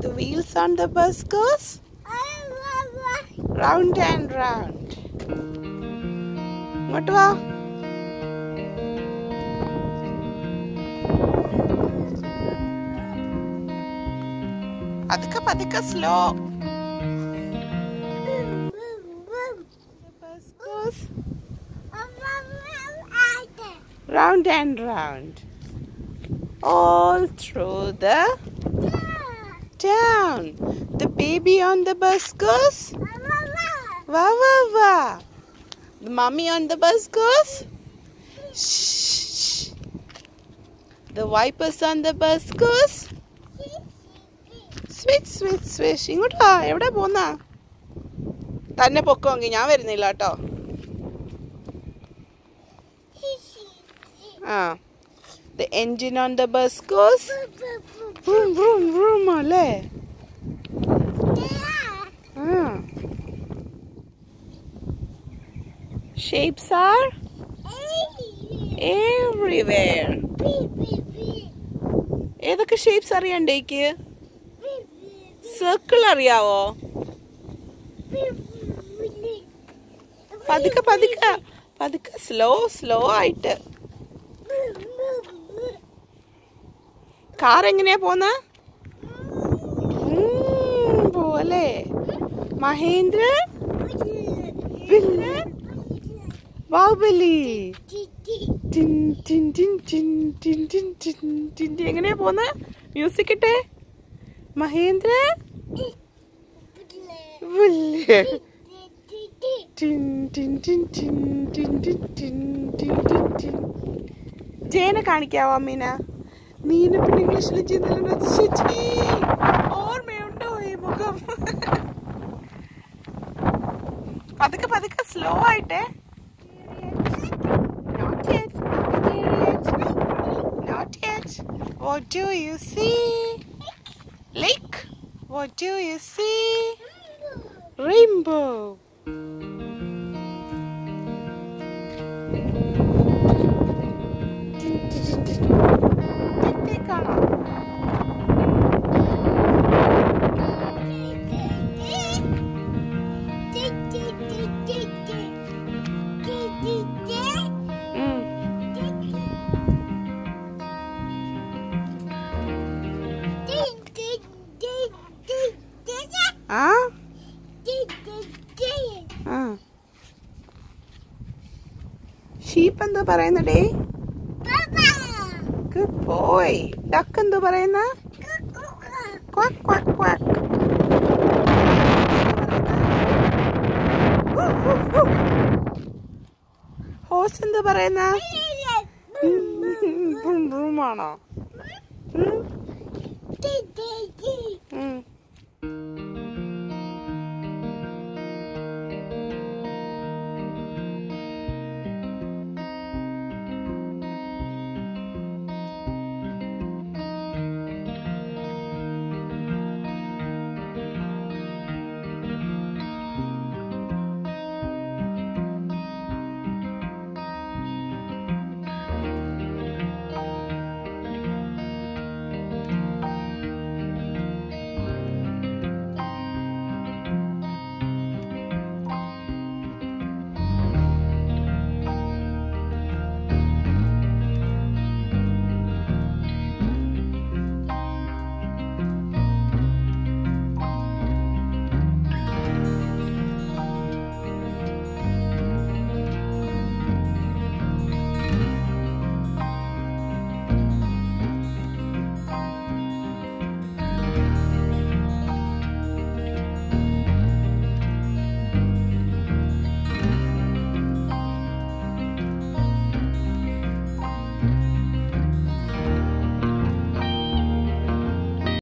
the wheels on the bus goes round and round. What va? Padika slow. The bus goes round and round. All through the town. The baby on the bus goes wah wah wah. The mommy on the bus goes shh. The wipers on the bus goes swish swish swish. ഇങ്ങോട്ടാ എവിടെ പോന്നാ? തന്നെ പൊക്കോങ്കി ഞാൻ വരുന്നില്ല കേട്ടോ. The engine on the bus goes vroom vroom vroom alle. Shapes are everywhere. ഏതൊക്കെ shapes അറിയണ്ടേക്ക്? Circle അറിയാവോ? പതുക്കെ പതുക്കെ പതുക്കെ സ്ലോ ആയിട്ട്. കാർ എങ്ങനെയാ പോന്ന? പോലെ മഹേന്ദ്ര ബാഹുബലി എങ്ങനെയാ പോന്ന? മ്യൂസിക് ഇട്ടേ. മഹേന്ദ്ര ജയനെ കാണിക്കാവോ മീന? മീന പിന്നെ ഇംഗ്ലീഷിൽ ചെയ്തല്ലോ. ഓർമ്മയുണ്ടോ ഈ മുഖം? പതുക്കെ പതുക്കെ സ്ലോ ആയിട്ടേ. Not yet. What do you see? Lake. What do you see? Rainbow. Sheep എന്തോ പറയുന്നടേ? Good boy. Duck എന്തോ പറയുന്ന? Quack quack quack. Horse എന്തോ പറയുന്ന? Vroom vroom ആണോ?